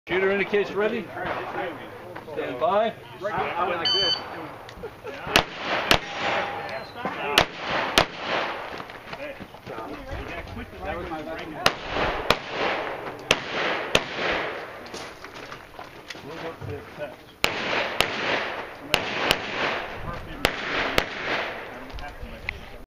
Shooter indicates ready. Stand by. I went like this. That was my last one. We'll look for the test.